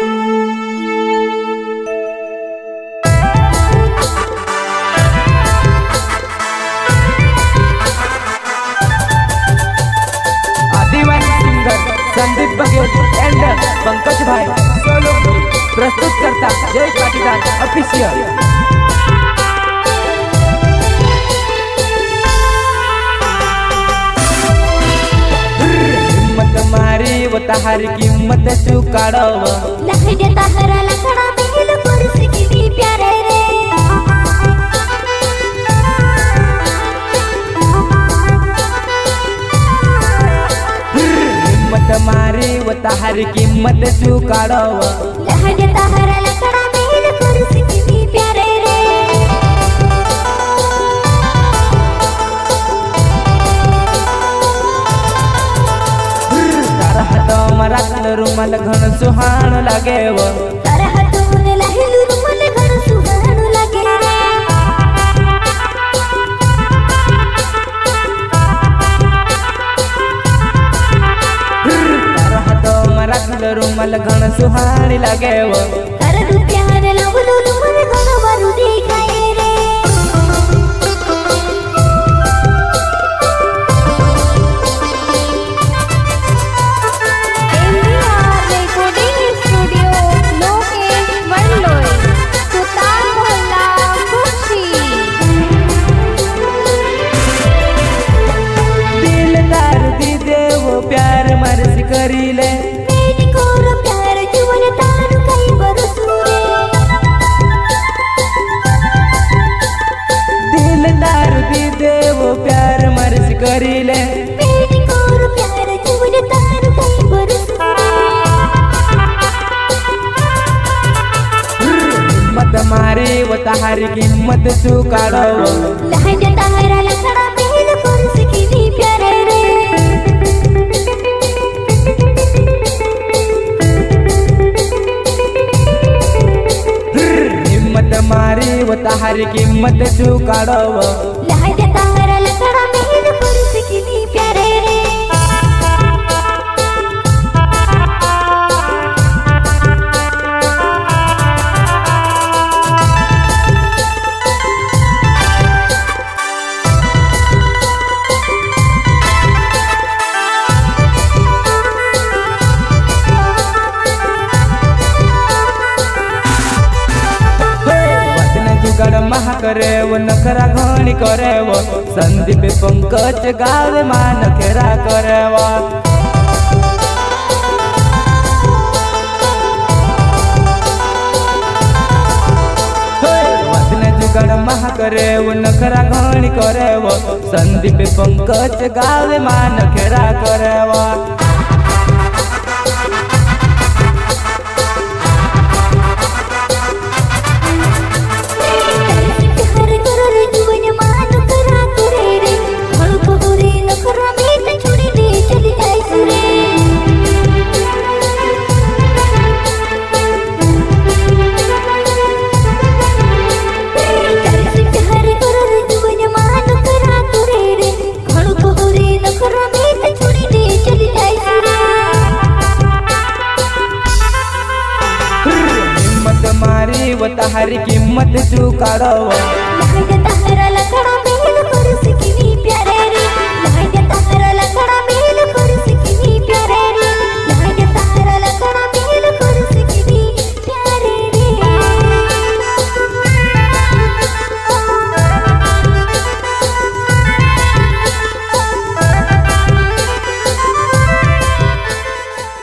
Sandeep Baghel and Pankaj भाई सोलंकी प्रस्तुत करता जय पाटीदार ऑफिशियल। हिम्मत मारी व तहारी किंमत चुकाड़व लहजे तहरा लखड़ा महल पुरुष की प्यारे रे मारी व तहारी किम्मत चुकाड़व लहजे तहरा लखड़ा महल पुरुष की प्यारे रे तारा हाथ मराल रुमाल घन सुहान लागे वो तारा हाथ में लहलू रुमाल घन सुहान लागे रे रुमाल घन सुहानी लागे वो तारा रुपया रे लावलो रुमाल घन बारू दिखाए रे एमआर रिकॉर्डिंग स्टूडियो लोकेश वडलोई सुतार मोहल्ला खुशी दिलदार दी दे वो प्यार मर्जी करी ले प्यार मर्ज करीले प्यार जीवन तार कई बरस हिम्मत मारी व तहारी किम्मत चुकाड़व लहजे तहरा लखड़ा महल पुरुष की प्यारे रे हिम्मत मारी व तहारी किम्मत चुकाड़व लहजे तहरा लखड़ा महल पुरुष की प्यारे रे महा करे वो नखरा घणी करे वो संदीप पंकज गावे मां नखरा करे वो जुगड़ महा करे वो नखरा घणी करे वो संदीप पंकज गावे मां नखरा करे वो मारी व तहारी किम्मत चुकाड़व।